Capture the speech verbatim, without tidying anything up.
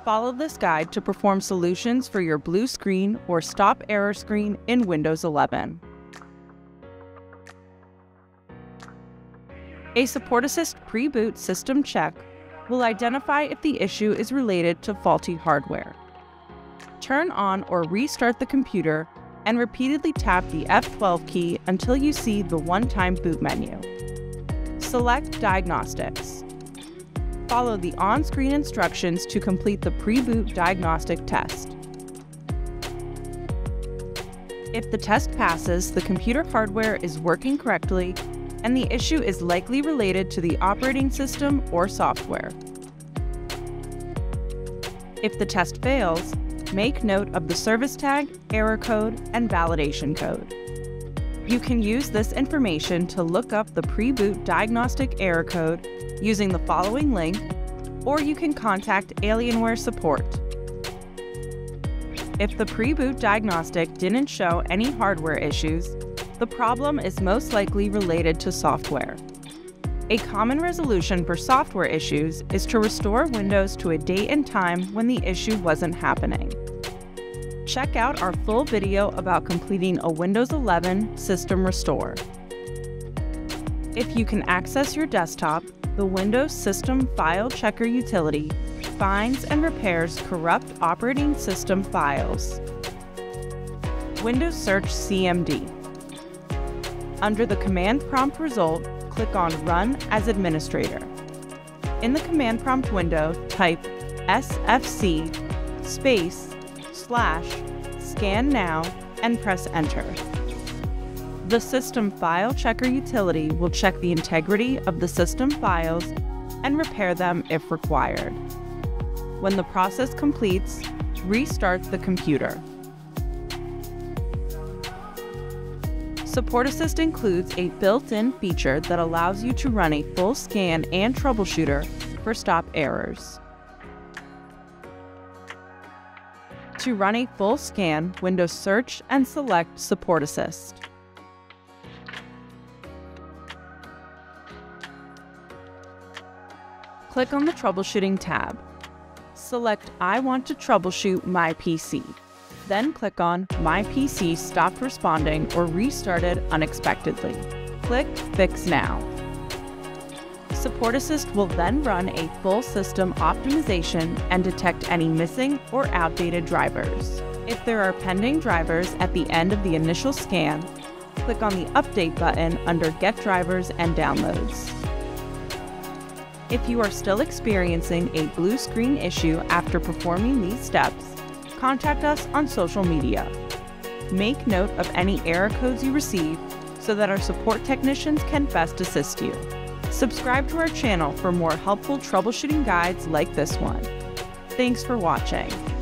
Follow this guide to perform solutions for your blue screen or stop error screen in Windows eleven. A SupportAssist pre-boot system check will identify if the issue is related to faulty hardware. Turn on or restart the computer and repeatedly tap the F twelve key until you see the one-time boot menu. Select Diagnostics. Follow the on-screen instructions to complete the pre-boot diagnostic test. If the test passes, the computer hardware is working correctly and the issue is likely related to the operating system or software. If the test fails, make note of the service tag, error code, and validation code. You can use this information to look up the pre-boot diagnostic error code using the following link, or you can contact Alienware support. If the pre-boot diagnostic didn't show any hardware issues, the problem is most likely related to software. A common resolution for software issues is to restore Windows to a date and time when the issue wasn't happening. Check out our full video about completing a Windows eleven system restore. If you can access your desktop, the Windows System File Checker utility finds and repairs corrupt operating system files. Windows Search C M D. Under the command prompt result, click on Run as Administrator. In the command prompt window, type S F C space slash scan now and press Enter. The System File Checker utility will check the integrity of the system files and repair them if required. When the process completes, restart the computer. SupportAssist includes a built-in feature that allows you to run a full scan and troubleshooter for stop errors. To run a full scan, Windows Search and select SupportAssist. Click on the Troubleshooting tab. Select I want to troubleshoot my P C. Then click on My P C stopped responding or restarted unexpectedly. Click Fix Now. SupportAssist will then run a full system optimization and detect any missing or outdated drivers. If there are pending drivers at the end of the initial scan, click on the Update button under Get Drivers and Downloads. If you are still experiencing a blue screen issue after performing these steps, contact us on social media. Make note of any error codes you receive so that our support technicians can best assist you. Subscribe to our channel for more helpful troubleshooting guides like this one. Thanks for watching.